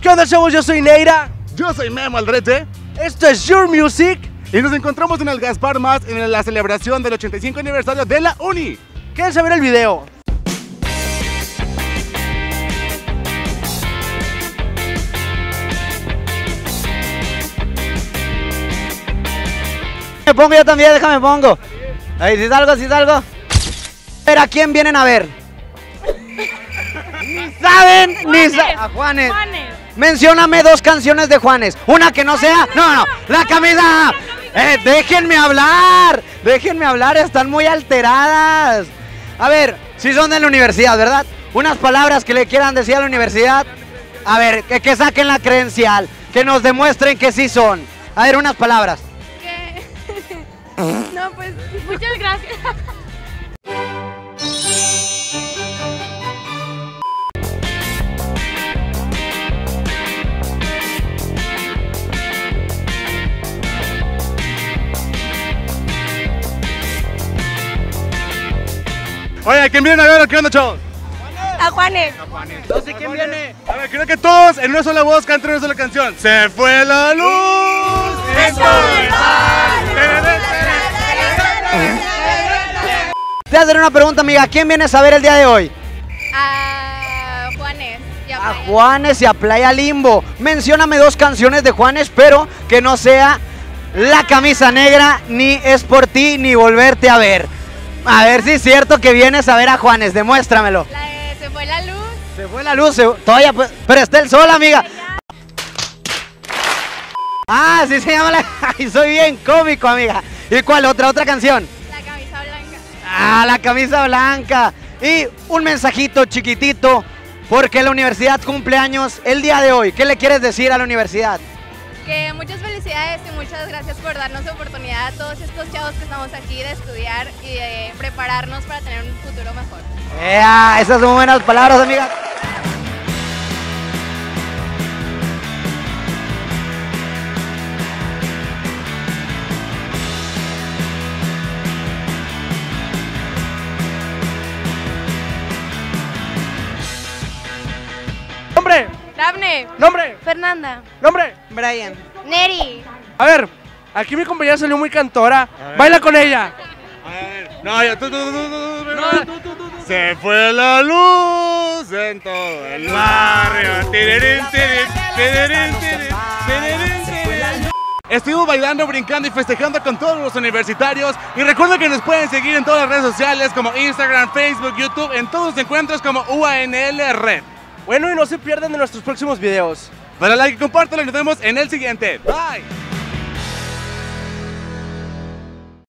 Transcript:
¿Qué onda, chavos? Yo soy Neira. Yo soy Memo Aldrete. Esto es Your Music. Y nos encontramos en el Gaspar Más en la celebración del 85 aniversario de la Uni. Quédense a ver el video. Me pongo yo también, déjame pongo. Ahí, si salgo, si salgo. Pero ¿a quién vienen a ver? Ni saben, ni saben. A Juanes. Mencióname dos canciones de Juanes. Una que no sea. No, la camisa. Déjenme hablar, están muy alteradas. A ver, si son de la universidad, ¿verdad? Unas palabras que le quieran decir a la universidad. A ver, que saquen la credencial, que nos demuestren que sí son. A ver, unas palabras. No, pues, muchas gracias. Oye, ¿quién viene a ver? ¿Qué onda, chavos? A Juanes. No sé quién viene. A ver, creo que todos en una sola voz canten una sola canción. Se fue la luz. Te voy a hacer una pregunta, amiga. ¿Quién vienes a ver el día de hoy? A Juanes. Y A Juanes y a Playa Limbo. Mencióname dos canciones de Juanes, pero que no sea La Camisa Negra, ni Es por ti, ni Volverte a ver. A ver si es cierto que vienes a ver a Juanes, demuéstramelo. La de Se fue la luz. Se fue la luz, todavía, pero está el sol, amiga. Ah, sí se llama la... Ay, soy bien cómico, amiga. ¿Y cuál? ¿Otra canción? La camisa blanca. Ah, La Camisa Blanca. Y un mensajito chiquitito, porque la universidad cumple años el día de hoy. ¿Qué le quieres decir a la universidad? Que muchas felicidades y muchas gracias por darnos la oportunidad a todos estos chavos que estamos aquí de estudiar y de prepararnos para tener un futuro mejor. Esas son buenas palabras, amiga. Nombre. Dafne. Nombre. Fernanda. Nombre. Brian. Neri. A ver, aquí mi compañera salió muy cantora. Baila con ella. A ver, no, ya, tú. Se fue la luz en todo el barrio. Estuvimos bailando, brincando y festejando con todos los universitarios. Y recuerden que nos pueden seguir en todas las redes sociales como Instagram, Facebook, YouTube. En todos los encuentros como UANL Red. Bueno, y no se pierdan de nuestros próximos videos. Dale like y compártelo y nos vemos en el siguiente. Bye.